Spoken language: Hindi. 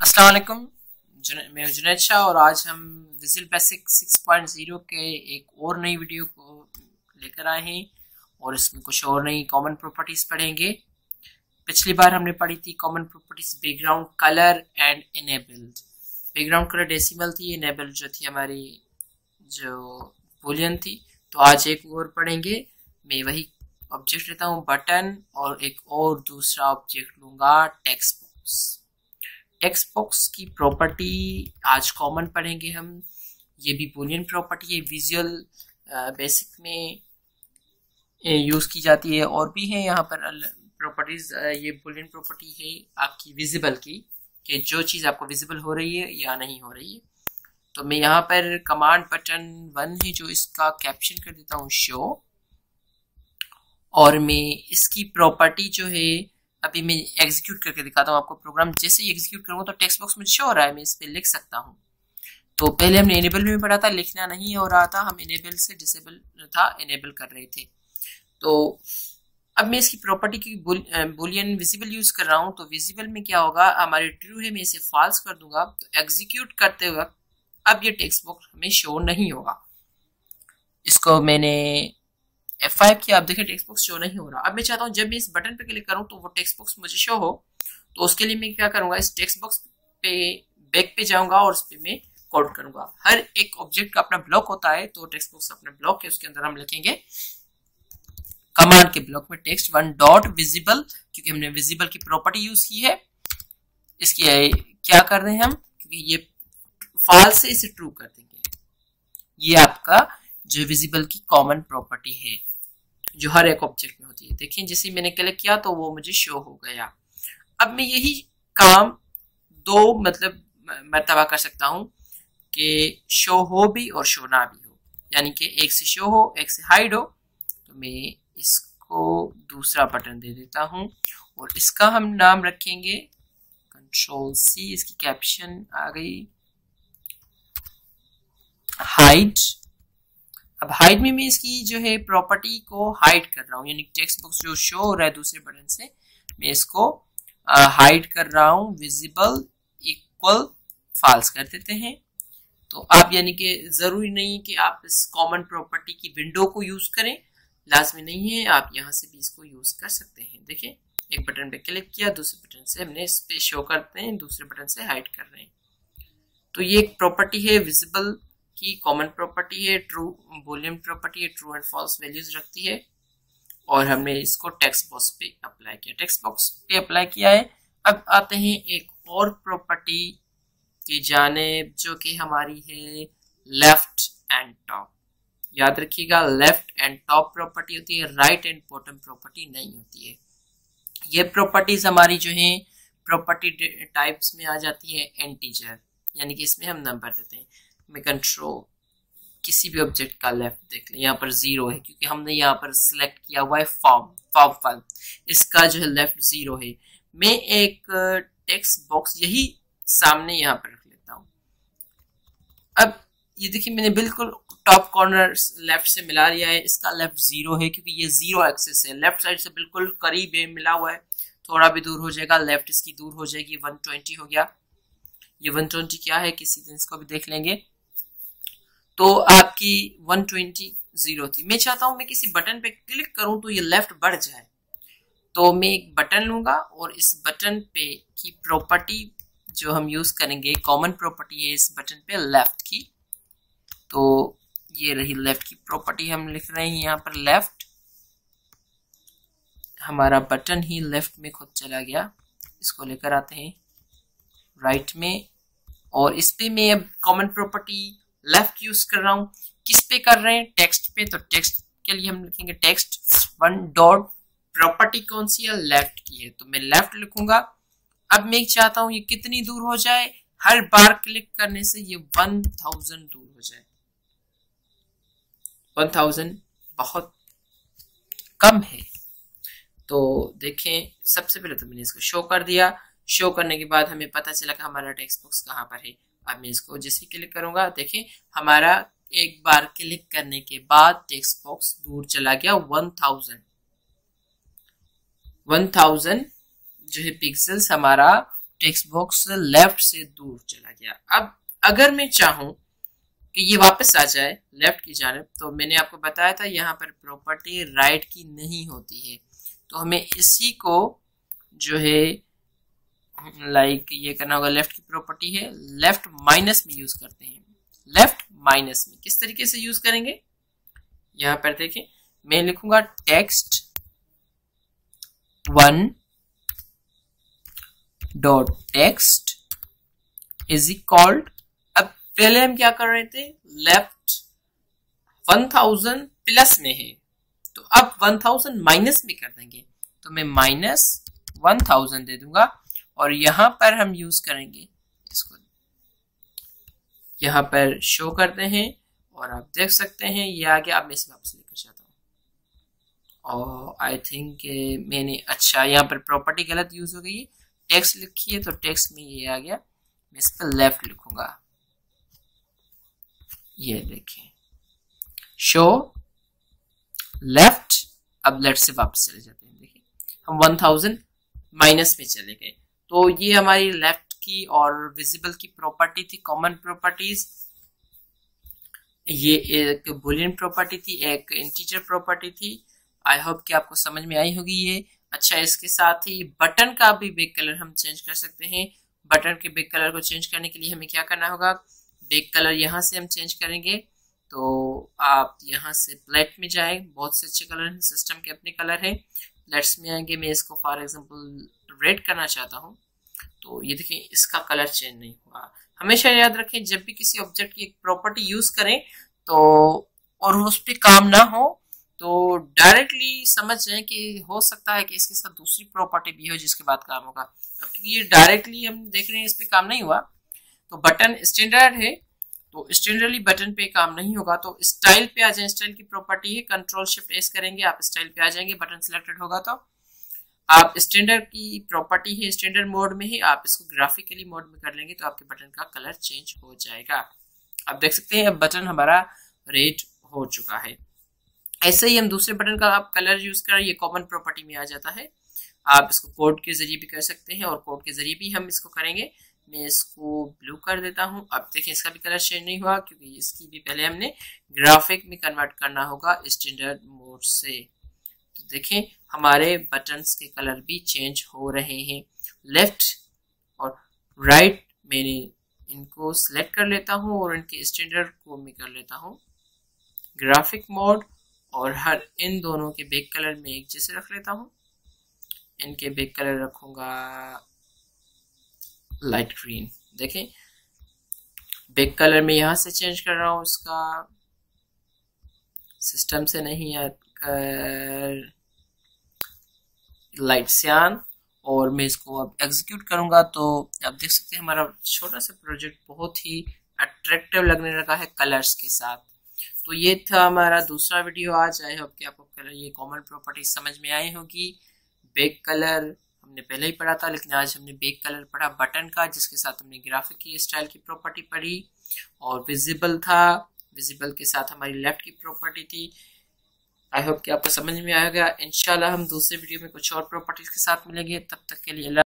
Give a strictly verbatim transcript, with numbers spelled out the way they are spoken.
अस्सलाम वालेकुम। जुन- मैं जुनैद शाह और आज हम visual basic six point zero के एक और नई वीडियो को लेकर आए हैं और इसमें कुछ और नई कॉमन प्रॉपर्टीज पढ़ेंगे। पिछली बार हमने पढ़ी थी common properties background colour and enabled. Background colour decimal थी, इनेबल्ड जो थी हमारी जो बूलियन थी। तो आज एक और पढ़ेंगे। मैं वही ऑब्जेक्ट लेता हूँ बटन और एक और दूसरा ऑब्जेक्ट लूंगा टेक्स्ट बॉक्स। टेक्स्ट बॉक्स की प्रॉपर्टी आज कॉमन पढ़ेंगे हम। ये भी बूलियन प्रॉपर्टी है, विजुअल बेसिक में यूज की जाती है और भी है यहाँ पर प्रॉपर्टीज। ये बूलियन प्रॉपर्टी है आपकी विजिबल की, कि जो चीज आपको विजिबल हो रही है या नहीं हो रही है। तो मैं यहाँ पर कमांड बटन वन है जो इसका कैप्शन कर देता हूँ शो, और मैं इसकी प्रॉपर्टी जो है अभी मैं एग्जीक्यूट करके दिखाता हूँ आपको। प्रोग्राम जैसे ही एग्जीक्यूट करूँगा तो टेक्स्ट बॉक्स मुझे शो हो रहा है, मैं इस पर लिख सकता हूँ। तो पहले हमने इनेबल में पढ़ा था, लिखना नहीं हो रहा था, हम इनेबल से डिसेबल था इनेबल कर रहे थे। तो अब मैं इसकी प्रॉपर्टी की बुलियन विजिबल यूज कर रहा हूँ। तो विजिबल में क्या होगा, हमारी ट्रू है, मैं इसे फॉल्स कर दूंगा तो एग्जीक्यूट करते वक्त अब ये टेक्स्ट बॉक्स हमें शो नहीं होगा। इसको मैंने एफ फाइव किया, आप देखिए टेक्स्ट बॉक्स शो नहीं हो रहा। अब मैं चाहता हूँ जब मैं इस बटन पे क्लिक करूँ तो वो टेक्स्ट बॉक्स मुझे शो हो। तो उसके लिए मैं क्या करूंगा, इस टेक्स्ट बॉक्स पे बैक पे जाऊंगा और उस पे मैं कोड करूंगा। हर एक ऑब्जेक्ट का अपना ब्लॉक होता है, तो टेक्स्ट बॉक्स अपना ब्लॉक है, उसके अंदर हम लिखेंगे कमांड के ब्लॉक में टेक्स्ट वन डॉट विजिबल, क्योंकि हमने विजिबल की प्रॉपर्टी यूज की है। इसकी क्या कर रहे हैं हम, क्योंकि ये फॉल्स है इसे ट्रू कर देंगे। ये आपका जो विजिबल की कॉमन प्रॉपर्टी है जो हर एक ऑब्जेक्ट में होती है। देखिए जैसे मैंने क्लिक किया तो वो मुझे शो हो गया। अब मैं यही काम दो मतलब मर्तबा कर सकता हूं कि शो हो भी और शो ना भी हो, यानी कि एक से शो हो एक से हाइड हो। तो मैं इसको दूसरा बटन दे देता हूं और इसका हम नाम रखेंगे कंट्रोल सी। इसकी कैप्शन आ गई हाइड। अब हाइड में मैं इसकी जो है प्रॉपर्टी को हाइड कर रहा हूँ, यानी टेक्स्ट बॉक्स जो शो हो रहा है दूसरे बटन से, मैं इसको हाइड कर रहा हूँ। विजिबल इक्वल फॉल्स कर देते हैं। तो आप यानी कि जरूरी नहीं कि आप इस कॉमन प्रॉपर्टी की विंडो को यूज करें, लाजमी नहीं है, आप यहाँ से भी इसको यूज कर सकते हैं। देखिए एक बटन पे क्लिक किया, दूसरे बटन से हमने इस पे शो करते हैं, दूसरे बटन से हाइड कर रहे हैं। तो ये एक प्रॉपर्टी है विजिबल की, कॉमन प्रॉपर्टी है, ट्रू बूलियन प्रॉपर्टी है, ट्रू एंड फॉल्स वैल्यूज रखती है। और हमने इसको टेक्स्ट बॉक्स पे अप्लाई किया, टेक्स्ट बॉक्स पे अप्लाई किया है। अब आते हैं एक और प्रॉपर्टी की जानेब जो कि हमारी है लेफ्ट एंड टॉप। याद रखिएगा लेफ्ट एंड टॉप प्रॉपर्टी होती है, राइट एंड बॉटम प्रॉपर्टी नहीं होती है। ये प्रॉपर्टीज हमारी जो है प्रॉपर्टी टाइप्स में आ जाती है इंटीजर, यानी कि इसमें हम नंबर देते हैं। मैं कंट्रोल किसी भी ऑब्जेक्ट का लेफ्ट देख लें, यहाँ पर जीरो है क्योंकि हमने यहाँ पर सिलेक्ट किया हुआ है फॉर्म फॉर्म फाइल, इसका जो है लेफ्ट जीरो है। मैं एक टेक्स्ट बॉक्स यही सामने यहाँ पर रख लेता हूँ। अब ये देखिए मैंने बिल्कुल टॉप कॉर्नर लेफ्ट से मिला लिया है, इसका लेफ्ट जीरो है क्योंकि ये जीरो एक्सिस है, लेफ्ट साइड से बिल्कुल करीब है, मिला हुआ है। थोड़ा भी दूर हो जाएगा लेफ्ट इसकी दूर हो जाएगी, वन ट्वेंटी हो गया। ये वन ट्वेंटी क्या है किसी दिन इसको भी देख लेंगे। तो आपकी वन ट्वेंटी जीरो थी। मैं चाहता हूं मैं किसी बटन पे क्लिक करूं तो ये लेफ्ट बढ़ जाए, तो मैं एक बटन लूंगा और इस बटन पे की प्रॉपर्टी जो हम यूज करेंगे कॉमन प्रॉपर्टी है इस बटन पे लेफ्ट की। तो ये रही लेफ्ट की प्रॉपर्टी, हम लिख रहे हैं यहाँ पर लेफ्ट। हमारा बटन ही लेफ्ट में खुद चला गया, इसको लेकर आते हैं राइट में, और इस पे मैं अब कॉमन प्रॉपर्टी लेफ्ट यूज कर रहा हूं। किस पे कर रहे हैं, टेक्स्ट पे। तो टेक्स्ट के लिए हम लिखेंगे टेक्स्ट वन डॉट प्रॉपर्टी कौन सी है, लेफ्ट की है, तो मैं लेफ्ट लिखूंगा। अब मैं चाहता हूं ये कितनी दूर हो जाए, हर बार क्लिक करने से ये वन थाउजेंड दूर हो जाए। वन थाउजेंड बहुत कम है। तो देखें सबसे पहले तो मैंने इसको शो कर दिया, शो करने के बाद हमें पता चला कि हमारा टेक्स्ट बॉक्स कहाँ पर है। अब मैं इसको जैसे क्लिक करूंगा, देखें हमारा एक बार क्लिक करने के बाद टेक्स्ट बॉक्स दूर चला गया वन थाउजेंड। वन थाउजेंड जो है पिक्सल्स हमारा टेक्स्ट बॉक्स लेफ्ट से दूर चला गया। अब अगर मैं चाहूं कि ये वापस आ जाए लेफ्ट की जानिब, तो मैंने आपको बताया था यहाँ पर प्रॉपर्टी राइट की नहीं होती है, तो हमें इसी को जो है लाइक ये करना होगा। लेफ्ट की प्रॉपर्टी है, लेफ्ट माइनस में यूज करते हैं। लेफ्ट माइनस में किस तरीके से यूज करेंगे, यहां पर देखें, मैं लिखूंगा text one dot text is equalled, अब पहले हम क्या कर रहे थे, लेफ्ट वन थाउजेंड प्लस में है, तो अब वन थाउजेंड माइनस में कर देंगे, तो मैं माइनस वन थाउजेंड दे दूंगा और यहां पर हम यूज करेंगे इसको, यहां पर शो करते हैं और आप देख सकते हैं ये आ गया। अब मैं इसे वापस लेकर जाता हूं और आई थिंक मैंने अच्छा यहाँ पर प्रॉपर्टी गलत यूज हो गई है, टेक्स्ट लिखी है तो टेक्स्ट में ये आ गया, मैं इस पर लेफ्ट लिखूंगा, ये देखें शो लेफ्ट। अब लेफ्ट से वापस चले जाते हैं, देखिए हम वन थाउजेंड माइनस में चले गए, तो ये हमारी लेफ्ट की और विजिबल की प्रॉपर्टी थी, कॉमन प्रॉपर्टीज। ये एक बुलियन प्रॉपर्टी थी, एक इंटीजर प्रॉपर्टी थी। आई होप कि आपको समझ में आई होगी ये। अच्छा, इसके साथ ही बटन का भी बैक कलर हम चेंज कर सकते हैं। बटन के बैक कलर को चेंज करने के लिए हमें क्या करना होगा, बैक कलर यहाँ से हम चेंज करेंगे, तो आप यहाँ से प्लेट में जाए, बहुत से अच्छे कलर हैं, सिस्टम के अपने कलर है। प्लेट्स में आएंगे, मैं इसको फॉर एग्जांपल रेड करना चाहता हूँ, तो ये देखें इसका कलर चेंज नहीं हुआ। हमेशा याद रखें जब भी किसी ऑब्जेक्ट की एक प्रॉपर्टी यूज करें तो और उस पर काम ना हो तो डायरेक्टली समझ जाए कि हो सकता है कि इसके साथ दूसरी प्रॉपर्टी भी हो जिसके बाद काम होगा। अब क्योंकि ये डायरेक्टली हम देख रहे हैं इस पे काम नहीं हुआ, तो बटन स्टैंडर्ड है तो स्टैंडर्डली बटन पे काम नहीं होगा, तो स्टाइल पे आ जाए। स्टाइल की प्रॉपर्टी है, कंट्रोल शिफ्ट एस करेंगे, आप स्टाइल पे आ जाएंगे, बटन सिलेक्टेड होगा तो आप स्टैंडर्ड की प्रॉपर्टी है, स्टैंडर्ड मोड में ही आप इसको ग्राफिकली मोड में कर लेंगे तो आपके बटन का कलर चेंज हो जाएगा। आप देख सकते हैं अब बटन हमारा रेड हो चुका है। ऐसे ही हम दूसरे बटन का आप कलर यूज करें, ये कॉमन प्रॉपर्टी में आ जाता है। आप इसको कोड के जरिए भी कर सकते हैं और कोड के जरिए भी हम इसको करेंगे। मैं इसको ब्लू कर देता हूं। अब देखिए इसका भी कलर चेंज नहीं हुआ क्योंकि इसकी भी पहले हमने ग्राफिक में कन्वर्ट करना होगा स्टैंडर्ड मोड से। तो देखें हमारे बटन्स के कलर भी चेंज हो रहे हैं। लेफ्ट और राइट मैंने इनको सिलेक्ट कर लेता हूं और इनके स्टैंडर्ड को मैं कर लेता हूं ग्राफिक मोड, और हर इन दोनों के बैक कलर में एक जैसे रख लेता हूं। इनके बैक कलर रखूंगा लाइट ग्रीन। देखें बैक कलर में यहां से चेंज कर रहा हूं, इसका सिस्टम से नहीं आकर लाइट सियान, और मैं इसको अब एग्जीक्यूट करूंगा तो आप देख सकते हैं हमारा छोटा सा प्रोजेक्ट बहुत ही अट्रैक्टिव लगने लगा है कलर्स के साथ। तो ये था हमारा दूसरा वीडियो आज। आई होप कि आपको कलर ये कॉमन प्रॉपर्टी समझ में आई होगी। बैक कलर हमने पहले ही पढ़ा था, लेकिन आज हमने बैक कलर पढ़ा बटन का, जिसके साथ हमने ग्राफिक की स्टाइल की प्रॉपर्टी पढ़ी, और विजिबल था, विजिबल के साथ हमारी लेफ्ट की प्रॉपर्टी थी। आई होप कि आपको समझ में आएगा। इंशाल्लाह हम दूसरे वीडियो में कुछ और प्रॉपर्टीज के साथ मिलेंगे। तब तक के लिए